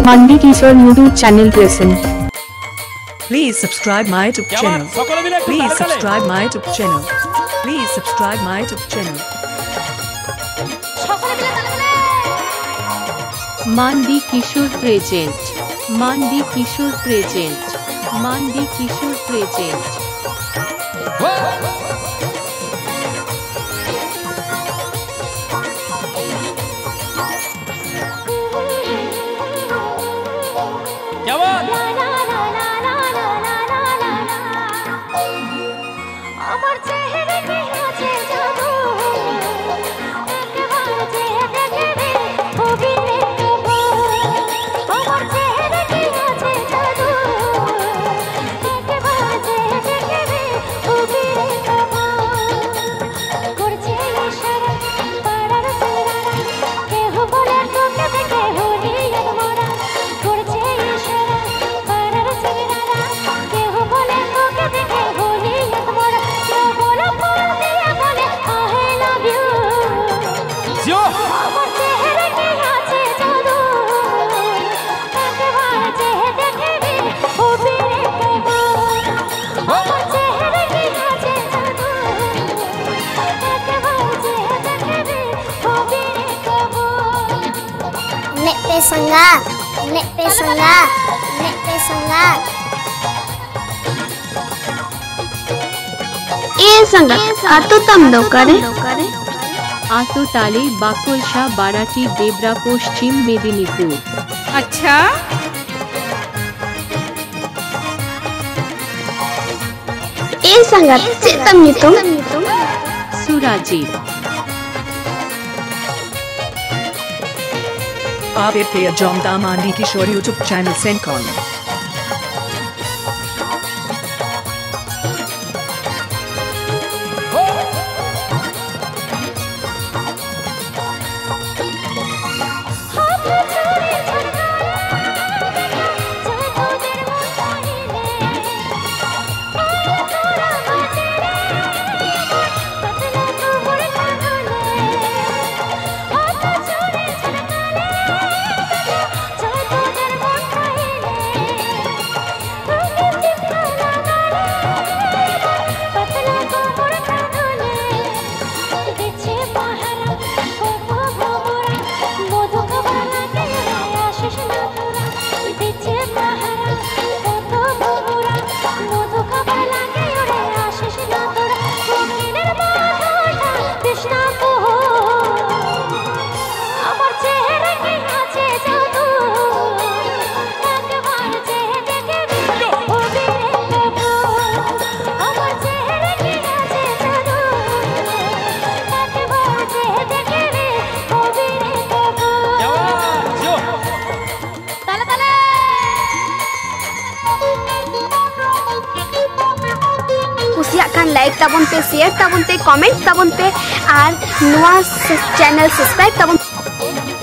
मानवी Kishore YouTube channel present. Please subscribe my YouTube channel. Please subscribe my YouTube channel. Please subscribe my YouTube channel. मानवी किशोर present, मानवी किशोर present, मानवी किशोर present. आतो तम दो करे आतो ताले बाकुलशा बाराटी देबरा पश्चिम मेदिनीपुर। अच्छा ए संगत चेतम नितुम सुराजी आप पे जमदा Manvi Kishore YouTube channel send call. Like ताबन पे शेयर ताबन पे कमेंट ताबन पे और नवा चैनल सब्सक्राइब ताबन।